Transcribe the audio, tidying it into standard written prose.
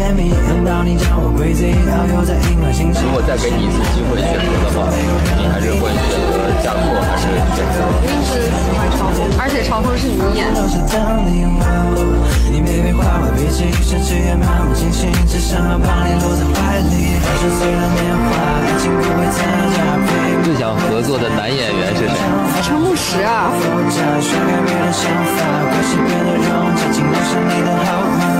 如果再给你一次机会选择的话，你还是会选择嫁错，还是选择？ 肯定是喜欢超风，而且超风是你演的。 你没被化为笔记，甚至也漫不经心，只想要把你搂在怀里。20岁的年华，爱情不会参加比。 最想合作的男演员是谁？ 陈牧驰啊。 学改变的想法，关系变得融洽，尽留下你的号码。